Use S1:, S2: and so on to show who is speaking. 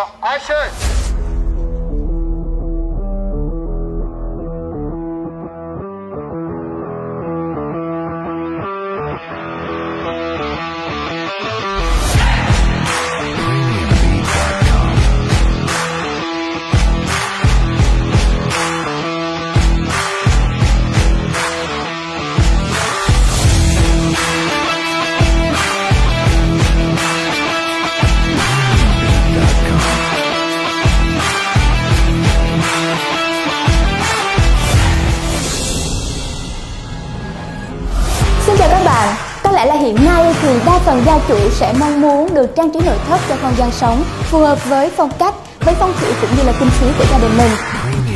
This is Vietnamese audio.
S1: Action.
S2: Xin chào các bạn, có lẽ là hiện nay thì đa phần gia chủ sẽ mong muốn được trang trí nội thất cho không gian sống phù hợp với phong cách, với phong thủy cũng như là kinh phí của gia đình mình.